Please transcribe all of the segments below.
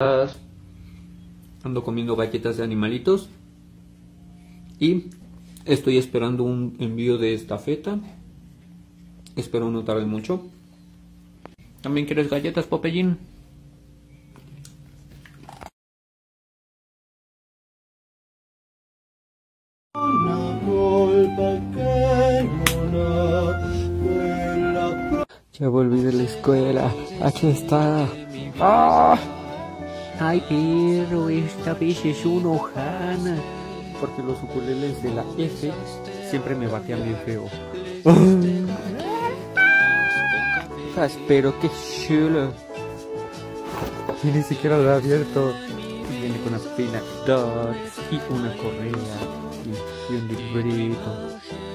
Ando comiendo galletas de animalitos y estoy esperando un envío de estafeta. Espero no tarde mucho. ¿También quieres galletas, Popeyín? Ya volví de la escuela. Aquí está. ¡Ah! Ay, perro, esta vez es un Ohana. Porque los ukuleles de la F siempre me batean bien feo. Pero qué chulo. Y ni siquiera lo he abierto. Viene con una pina dots y una correa y un librito.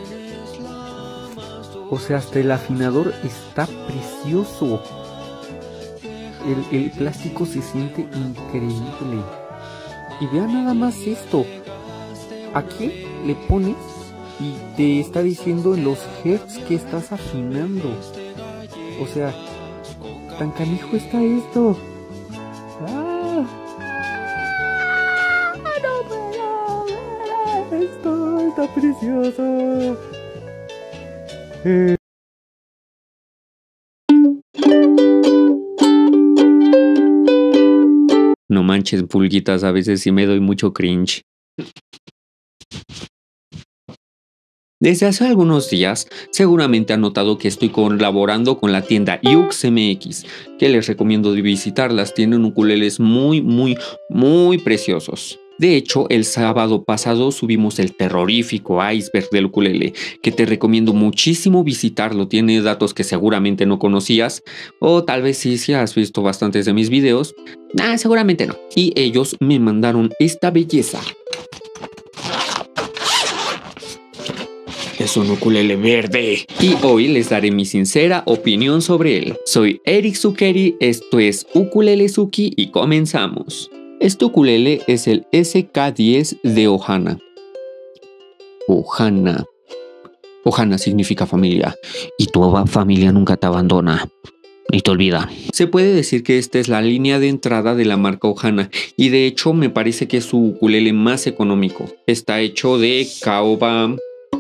O sea, hasta el afinador está precioso. El plástico se siente increíble. Y vean nada más esto. Aquí le pones y te está diciendo en los hertz que estás afinando. O sea, tan canijo está esto. ¡Ah! ¡No puedo ver esto! ¡Está precioso! No manches, pulguitas, a veces sí me doy mucho cringe. Desde hace algunos días, seguramente han notado que estoy colaborando con la tienda YuxMX, que les recomiendo de visitarlas. Tienen ukuleles muy preciosos. De hecho, el sábado pasado subimos el terrorífico iceberg del ukulele, que te recomiendo muchísimo visitarlo. Tiene datos que seguramente no conocías, o tal vez sí has visto bastantes de mis videos. Seguramente no. Y ellos me mandaron esta belleza. Es un ukulele verde. Y hoy les daré mi sincera opinión sobre él. Soy Eric Zuccheri, esto es Ukulele Suki y comenzamos. Este ukulele es el SK10 de Ohana. Ohana. Ohana significa familia. Y tu familia nunca te abandona. Ni te olvida. Se puede decir que esta es la línea de entrada de la marca Ohana. Y de hecho me parece que es su ukulele más económico. Está hecho de caoba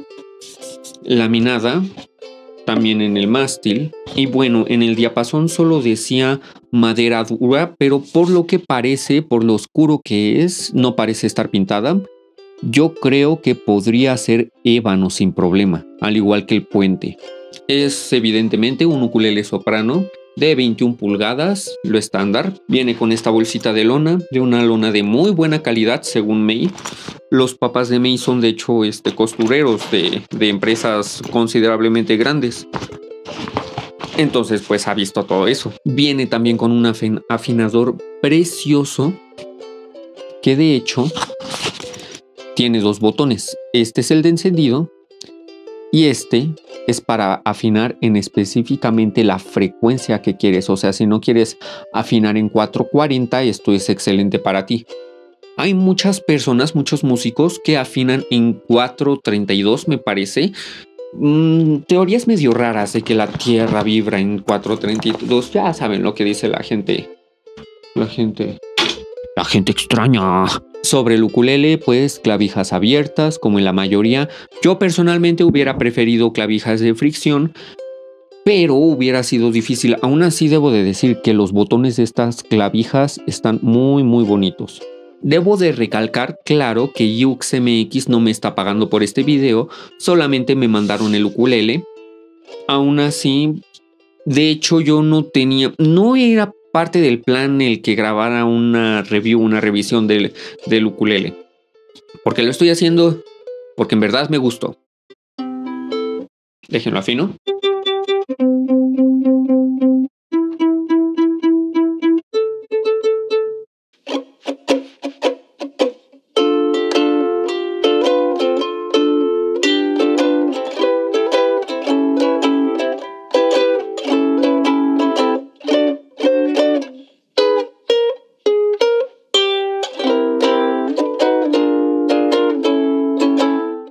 laminada, también en el mástil, y bueno, en el diapasón solo decía madera dura, pero por lo que parece, por lo oscuro que es, no parece estar pintada. Yo creo que podría ser ébano sin problema, al igual que el puente. Es evidentemente un ukulele soprano de 21 pulgadas, lo estándar. Viene con esta bolsita de lona, de una lona de muy buena calidad según May. Los papás de May son de hecho costureros de empresas considerablemente grandes. Entonces pues ha visto todo eso. Viene también con un afinador precioso que de hecho tiene dos botones. Este es el de encendido y este es para afinar en específicamente la frecuencia que quieres. O sea, si no quieres afinar en 440, esto es excelente para ti. Hay muchas personas, muchos músicos que afinan en 432, me parece. Teorías medio raras de que la tierra vibra en 432. Ya saben lo que dice la gente. La gente extraña. Sobre el ukulele, pues clavijas abiertas, como en la mayoría. Yo personalmente hubiera preferido clavijas de fricción, pero hubiera sido difícil. Aún así debo de decir que los botones de estas clavijas están muy bonitos. Debo de recalcar, claro, que YuxMX no me está pagando por este video, solamente me mandaron el ukulele. Aún así, de hecho yo no era parte del plan el que grabara una revisión del ukulele. Porque lo estoy haciendo porque en verdad me gustó. Déjenlo afino.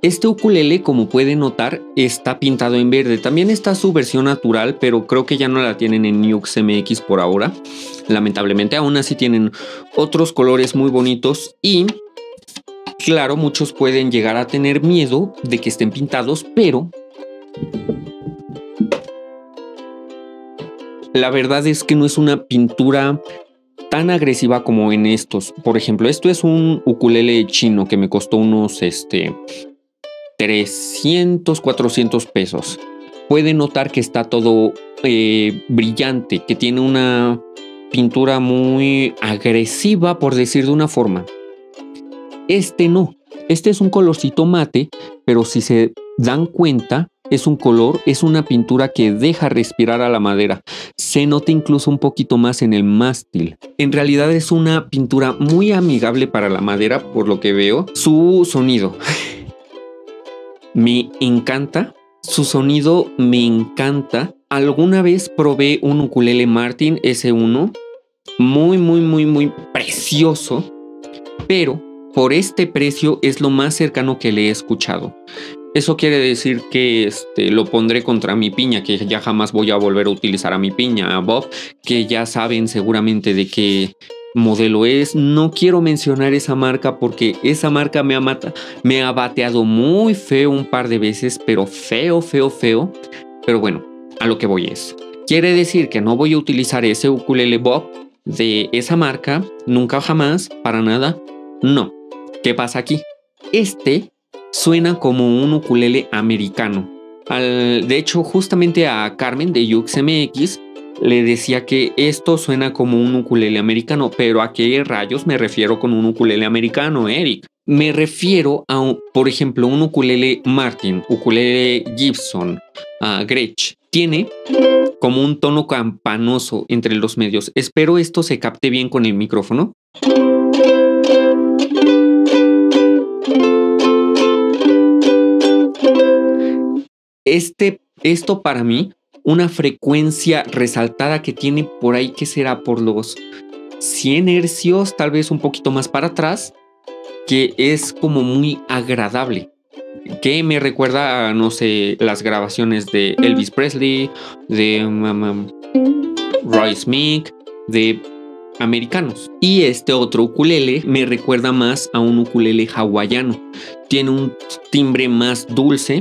Este ukulele, como pueden notar, está pintado en verde. También está su versión natural, pero creo que ya no la tienen en Nux MX por ahora. Lamentablemente, aún así tienen otros colores muy bonitos y, claro, muchos pueden llegar a tener miedo de que estén pintados, pero la verdad es que no es una pintura tan agresiva como en estos. Por ejemplo, esto es un ukulele chino que me costó unos 300, 400 pesos. Pueden notar que está todo brillante, que tiene una pintura muy agresiva, por decir de una forma. Este no. Este es un colorcito mate, pero si se dan cuenta, es un color, es una pintura que deja respirar a la madera. Se nota incluso un poquito más en el mástil. En realidad es una pintura muy amigable para la madera, por lo que veo. Su sonido me encanta. Su sonido me encanta. Alguna vez probé un ukulele Martin S1. Muy precioso. Pero por este precio es lo más cercano que le he escuchado. Eso quiere decir que lo pondré contra mi piña, que ya jamás voy a volver a utilizar a mi piña, a Bob, que ya saben seguramente de qué modelo es. No quiero mencionar esa marca porque esa marca me ha bateado muy feo un par de veces, pero feo. Pero bueno, a lo que voy es. Quiere decir que no voy a utilizar ese ukulele Bob de esa marca, nunca jamás, para nada. No. ¿Qué pasa aquí? Suena como un ukulele americano. De hecho, justamente a Carmen de Yux MX le decía que esto suena como un ukulele americano. Pero ¿a qué rayos me refiero con un ukulele americano, Eric? Me refiero a, por ejemplo, un ukulele Martin, ukulele Gibson, Gretsch. Tiene como un tono campanoso entre los medios. Espero esto se capte bien con el micrófono. Esto para mí, una frecuencia resaltada que tiene por ahí, que será por los 100 hercios, tal vez un poquito más para atrás, que es como muy agradable, que me recuerda a, no sé, las grabaciones de Elvis Presley, de Roy Smith, de americanos. Y este otro ukulele me recuerda más a un ukulele hawaiano. Tiene un timbre más dulce.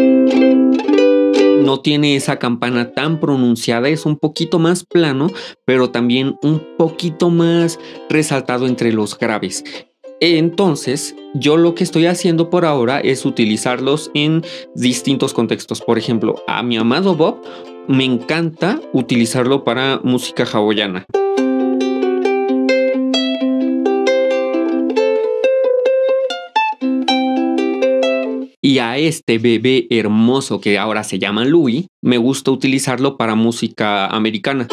No tiene esa campana tan pronunciada, es un poquito más plano, pero también un poquito más resaltado entre los graves. Entonces, yo lo que estoy haciendo por ahora es utilizarlos en distintos contextos. Por ejemplo, a mi amado Bob me encanta utilizarlo para música hawaiana. Y a este bebé hermoso que ahora se llama Louis, me gusta utilizarlo para música americana.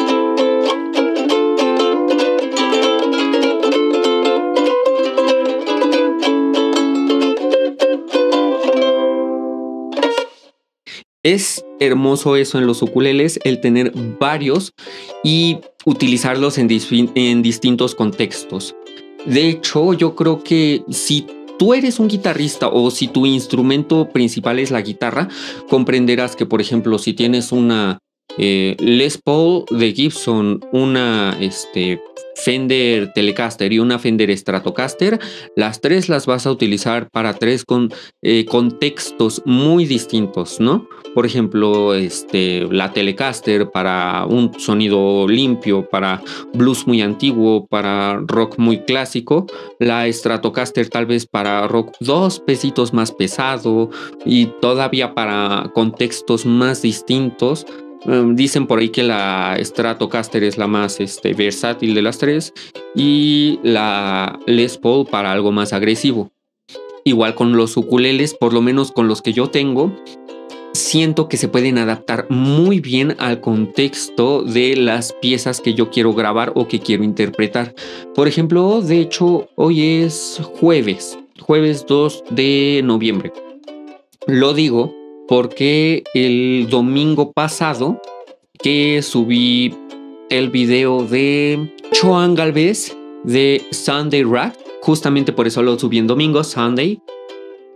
Es hermoso eso en los ukuleles, el tener varios y utilizarlos en distintos contextos. De hecho, yo creo que si tú eres un guitarrista o si tu instrumento principal es la guitarra, comprenderás que, por ejemplo, si tienes una Les Paul de Gibson, una Fender Telecaster y una Fender Stratocaster, las tres las vas a utilizar para tres contextos muy distintos, ¿no? Por ejemplo, la Telecaster para un sonido limpio, para blues muy antiguo, para rock muy clásico, la Stratocaster tal vez para rock 2 pesitos más pesado y todavía para contextos más distintos. Dicen por ahí que la Stratocaster es la más versátil de las tres y la Les Paul para algo más agresivo. Igual con los ukuleles, por lo menos con los que yo tengo, siento que se pueden adaptar muy bien al contexto de las piezas que yo quiero grabar o que quiero interpretar. Por ejemplo, de hecho, hoy es jueves 2 de noviembre. Lo digo porque el domingo pasado que subí el video de Joan Galvez de Sunday Rat, justamente por eso lo subí en domingo, Sunday,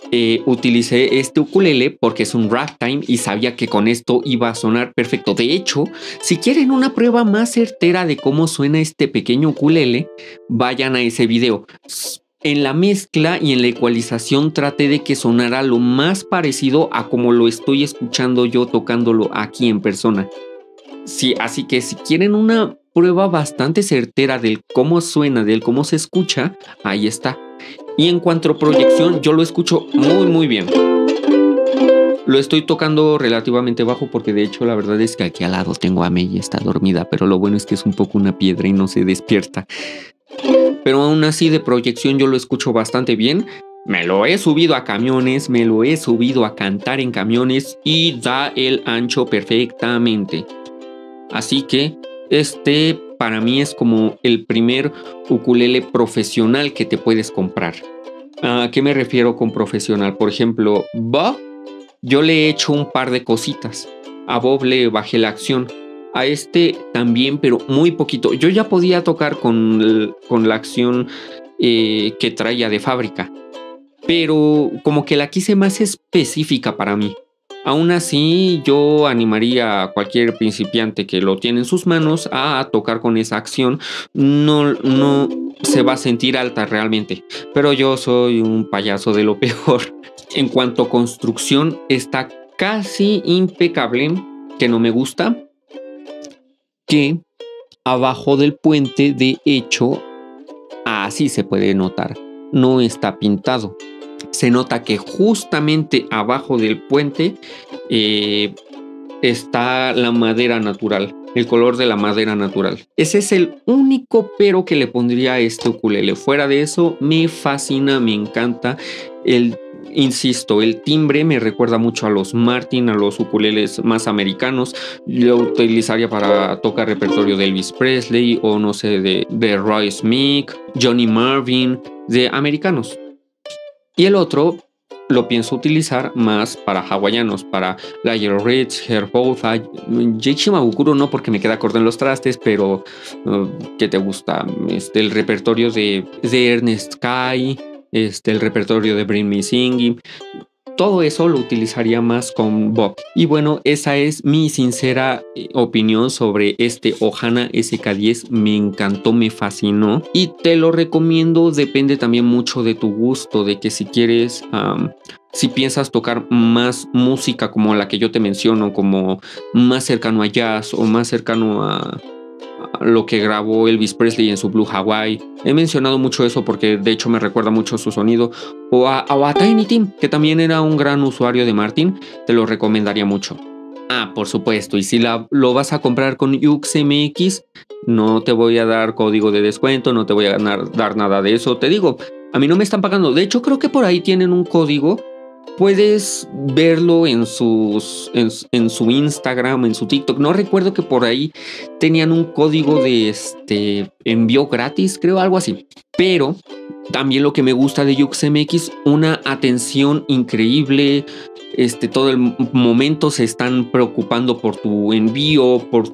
utilicé este ukulele porque es un ragtime y sabía que con esto iba a sonar perfecto. De hecho, si quieren una prueba más certera de cómo suena este pequeño ukulele, vayan a ese video. En la mezcla y en la ecualización traté de que sonara lo más parecido a como lo estoy escuchando yo tocándolo aquí en persona. Sí, así que si quieren una prueba bastante certera del cómo suena, del cómo se escucha, ahí está. Y en cuanto a proyección, yo lo escucho muy bien. Lo estoy tocando relativamente bajo porque de hecho la verdad es que aquí al lado tengo a May y está dormida, pero lo bueno es que es un poco una piedra y no se despierta. Pero aún así de proyección yo lo escucho bastante bien. Me lo he subido a camiones, me lo he subido a cantar en camiones y da el ancho perfectamente. Así que este para mí es como el primer ukulele profesional que te puedes comprar. ¿A qué me refiero con profesional? Por ejemplo, Bob, yo le he hecho un par de cositas. A Bob le bajé la acción. A este también, pero muy poquito. Yo ya podía tocar con la acción que traía de fábrica. Pero como que la quise más específica para mí. Aún así, yo animaría a cualquier principiante que lo tiene en sus manos a tocar con esa acción. No se va a sentir alta realmente, pero yo soy un payaso de lo peor. En cuanto a construcción, está casi impecable, que no me gusta. Que abajo del puente, de hecho, así se puede notar, no está pintado. Se nota que justamente abajo del puente está la madera natural, el color de la madera natural. Ese es el único pero que le pondría a este ukulele. Fuera de eso, me fascina, me encanta. Insisto, el timbre me recuerda mucho a los Martin, a los ukuleles más americanos. Lo utilizaría para tocar repertorio de Elvis Presley o no sé, de Roy Smith, Johnny Marvin, de americanos. Y el otro lo pienso utilizar más para hawaianos, para Lionel Rich, Herb Bothai, Jake Shimabukuro no porque me queda corto en los trastes, pero ¿qué te gusta? El repertorio de Ernest Kai, el repertorio de Bring Me Singing. Todo eso lo utilizaría más con Bob. Y bueno, esa es mi sincera opinión sobre este Ohana SK10. Me encantó, me fascinó y te lo recomiendo. Depende también mucho de tu gusto, de que si quieres, si piensas tocar más música como la que yo te menciono, como más cercano a jazz o más cercano a lo que grabó Elvis Presley en su Blue Hawaii. He mencionado mucho eso porque de hecho me recuerda mucho su sonido. O a Tiny Tim, que también era un gran usuario de Martin. Te lo recomendaría mucho. Por supuesto, y si lo vas a comprar con UXMX, no te voy a dar código de descuento, no te voy a dar nada de eso. Te digo, a mí no me están pagando. De hecho, creo que por ahí tienen un código. Puedes verlo en su Instagram, en su TikTok. No recuerdo que por ahí tenían un código de envío gratis, creo, algo así. Pero también lo que me gusta de UXMX, una atención increíble. Todo el momento se están preocupando por tu envío, por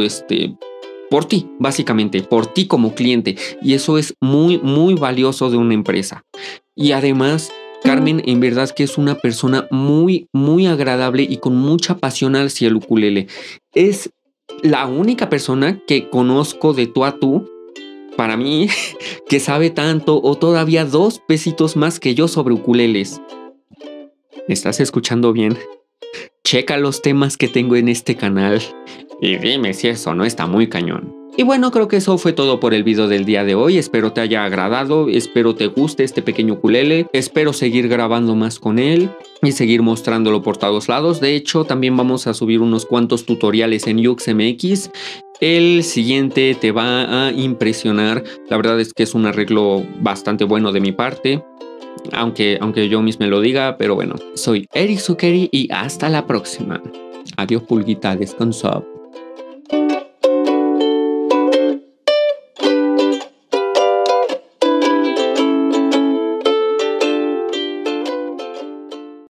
ti, básicamente, por ti como cliente. Y eso es muy valioso de una empresa. Y además, Carmen en verdad que es una persona muy agradable y con mucha pasión hacia el ukulele. Es la única persona que conozco de tú a tú, para mí, que sabe tanto o todavía 2 pesitos más que yo sobre ukuleles. ¿Estás escuchando bien? Checa los temas que tengo en este canal y dime si eso no está muy cañón. Y bueno, creo que eso fue todo por el video del día de hoy. Espero te haya agradado, espero te guste este pequeño ukulele. Espero seguir grabando más con él y seguir mostrándolo por todos lados. De hecho, también vamos a subir unos cuantos tutoriales en UXMX. El siguiente te va a impresionar. La verdad es que es un arreglo bastante bueno de mi parte. Aunque yo mismo lo diga, pero bueno. Soy Eric Zuccheri y hasta la próxima. Adiós, pulguita, descansa.